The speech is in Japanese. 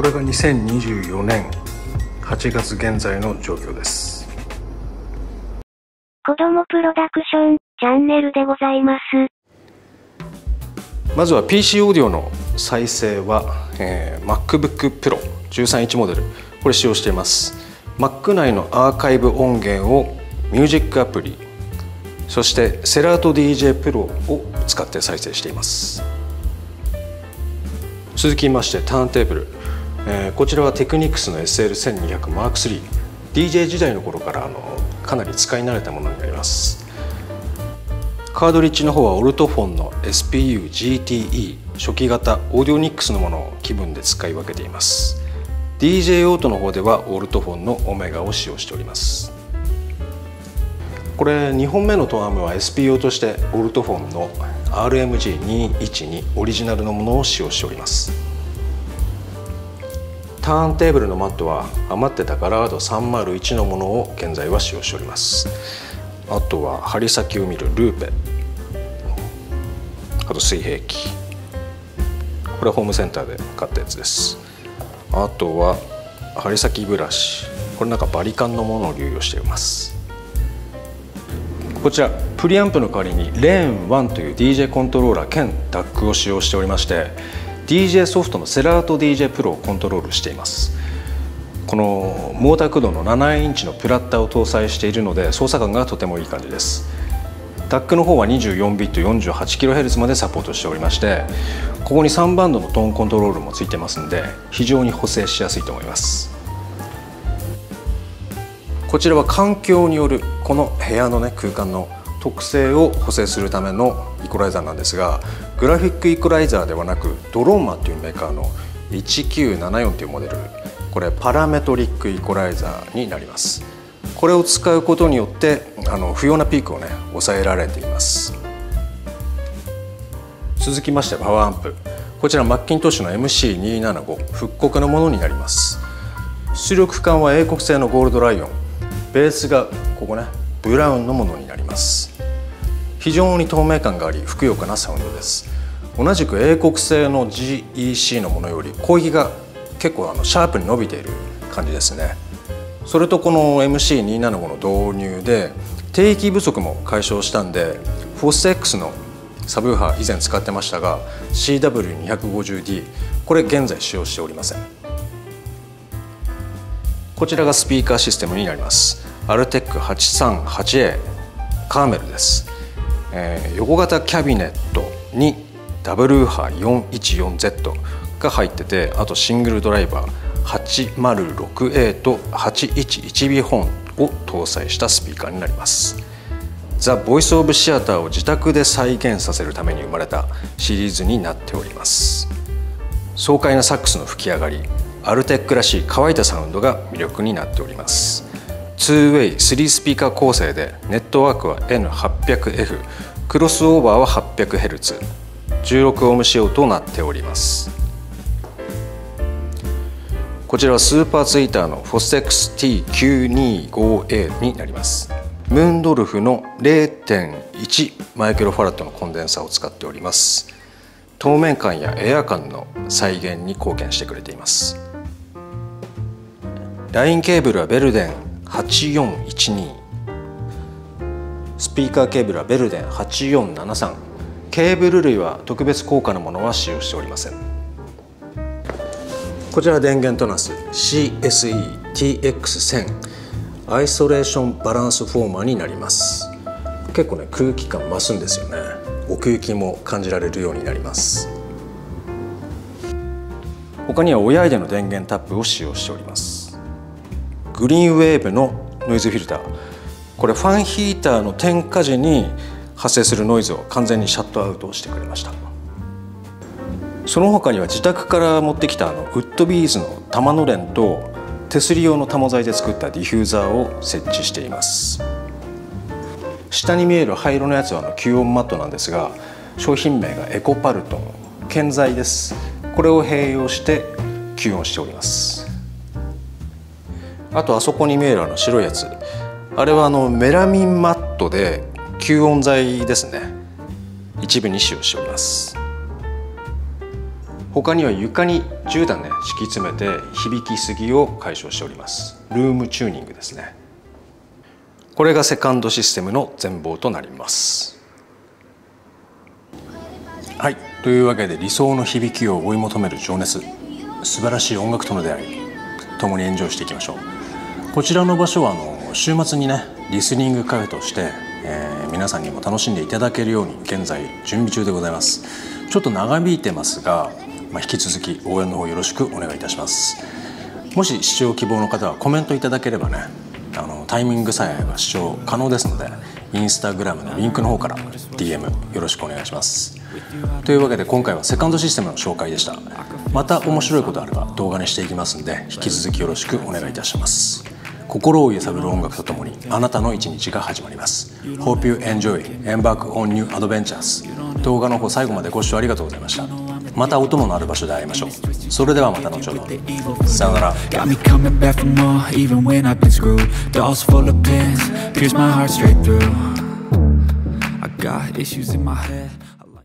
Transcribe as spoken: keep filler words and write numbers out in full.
れがにせんにじゅうよねんはちがつ現在の状況です。 子供プロダクションチャンネルでございます。 まずは ピーシー オーディオの再生は、えー、MacBook Pro じゅうさんインチモデル、これ使用しています。 Mac 内のアーカイブ音源をミュージックアプリ、そしてセラート ディージェー Pro を使って再生しています。続きましてターンテーブル、えー、こちらはテクニクスの エスエルせんにひゃくマークスリー、 ディージェー 時代の頃からあのかなり使い慣れたものになります。カードリッジの方はオルトフォンの エスピーユージーティーイー 初期型オーディオニックスのものを気分で使い分けています。 ディージェー オートの方ではオルトフォンのオメガを使用しております。これにほんめのトアームは エスピーユー としてオルトフォンの アールエムジーにひゃくじゅうに オリジナルのものを使用しております。ターンテーブルのマットは余ってたガラードさんまるいちのものを現在は使用しております。あとは針先を見るルーペ、あと水平器、これはホームセンターで買ったやつです。あとは針先ブラシ、これなんかバリカンのものを流用しています。こちらプリアンプの代わりにレーンワンという ディージェー コントローラー兼ダックを使用しておりまして、 ディージェー ソフトのセラート ディージェー Pro をコントロールしています。このモーター駆動のななインチのプラッターを搭載しているので操作感がとてもいい感じです。ダックの方はにじゅうよんビット よんじゅうはちキロヘルツ までサポートしておりまして、ここにさんバンドのトーンコントロールもついてますので非常に補正しやすいと思います。こちらは環境によるこの部屋の、ね、空間の特性を補正するためのイコライザーなんですが、グラフィックイコライザーではなくドローマというメーカーのいちきゅうななよんというモデル、これパラメトリックイコライザーになります。これを使うことによってあの不要なピークをね抑えられています。続きましてパワーアンプ、こちらマッキントッシュの エムシーにひゃくななじゅうご 復刻のものになります。出力管は英国製のゴールドライオン、ベースがここねブラウンのものになります。非常に透明感がありふくよかなサウンドです。同じく英国製の ジーイーシー のものより広域が結構あのシャープに伸びている感じですね。それとこの エムシーにひゃくななじゅうご の導入で低域不足も解消したんで、フォス X のサブウーハー以前使ってましたが シーダブリューにひゃくごじゅうディー これ現在使用しておりません。こちらがスピーカーシステムになります。アルテック はちさんはちエー カーメルです。えー、横型キャビネットにダブルウーハー よんいちよんゼット が入ってて、あとシングルドライバー はちまるろくエー と はちいちいちビー ホーンを搭載したスピーカーになります。ザ・ボイス・オブ・シアターを自宅で再現させるために生まれたシリーズになっております。爽快なサックスの吹き上がり、アルテックらしい乾いたサウンドが魅力になっております。ツーウェイスリースピーカー構成でネットワークは エヌはっぴゃくエフ、 クロスオーバーは はっぴゃくヘルツ、じゅうろくオーム仕様となっております。こちらはスーパーツイーターの フォス エックスティーきゅうにごエー になります。ムーンドルフの れいてんいち マイクロファラッドのコンデンサーを使っております。透明感やエア感の再現に貢献してくれています。ラインケーブルはベルデンはちよんいちに、スピーカーケーブルはベルデンはちよんななさん、ケーブル類は特別高価なものは使用しておりません。こちら電源となす シーエスイーティーエックスせん アイソレーションバランスフォーマーになります。結構ね空気感増すんですよね。奥行きも感じられるようになります。他には親指の電源タップを使用しております。グリーンウェーブのノイズフィルター、これファンヒーターの点火時に発生するノイズを完全にシャットアウトしてくれました。その他には自宅から持ってきたあのウッドビーズの玉のれんと手すり用の玉材で作ったディフューザーを設置しています。下に見える灰色のやつはあの吸音マットなんですが、商品名がエコパルトン、建材です。これを併用して吸音しております。あとあそこに見えるあの白いやつ、あれはあのメラミンマットで吸音材ですね。一部に使用しております。 他には床にじゅう段ね敷き詰めて響きすぎを解消しております。ルームチューニングですね。これがセカンドシステムの全貌となります。はい、というわけで理想の響きを追い求める情熱、素晴らしい音楽との出会い、共にエンジョイしていきましょう。こちらの場所はあの週末にねリスニングカフェとして、えー、皆さんにも楽しんでいただけるように現在準備中でございます。ちょっと長引いてますが、まあ、引き続き応援の方よろしくお願いいたします。もし視聴希望の方はコメントいただければね、あのタイミングさえあれば視聴可能ですので、インスタグラムのリンクの方から ディーエム よろしくお願いします。というわけで今回はセカンドシステムの紹介でした。また面白いことあれば動画にしていきますので、引き続きよろしくお願いいたします。心を揺さぶる音楽とともにあなたの一日が始まります。 Hope you enjoy Embark on new adventures。 動画の方最後までご視聴ありがとうございました。またお供のある場所で会いましょう。それではまた後ほど。さよなら。Got me coming back for more even when I've been screwed. Dolls full of pins pierce my heart straight through. I got issues in my head.